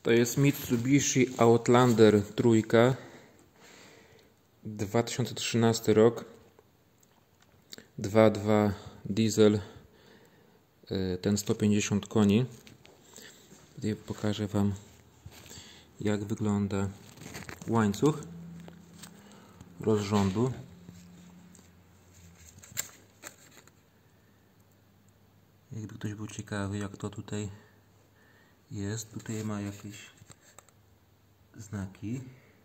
To jest Mitsubishi Outlander trójka, 2013 rok, 2.2 diesel, ten 150 koni. Tutaj pokażę Wam, jak wygląda łańcuch rozrządu. Jakby ktoś był ciekawy, jak to tutaj jest, tutaj ma jakieś znaki.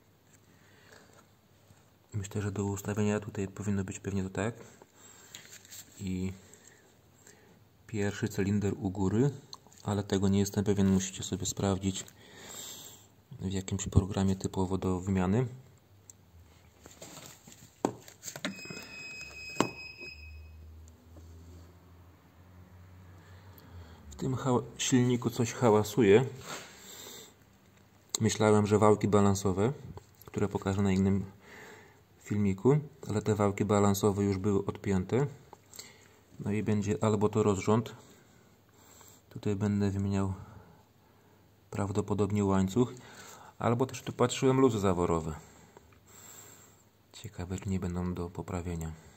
Myślę, że do ustawienia tutaj powinno być pewnie to tak. I pierwszy cylinder u góry, ale tego nie jestem pewien, musicie sobie sprawdzić w jakimś programie typowo do wymiany. W tym silniku coś hałasuje. Myślałem, że wałki balansowe, które pokażę na innym filmiku, ale te wałki balansowe już były odpięte. No i będzie albo to rozrząd. Tutaj będę wymieniał prawdopodobnie łańcuch, albo też tu patrzyłem luzy zaworowe. Ciekawe, czy nie będą do poprawienia.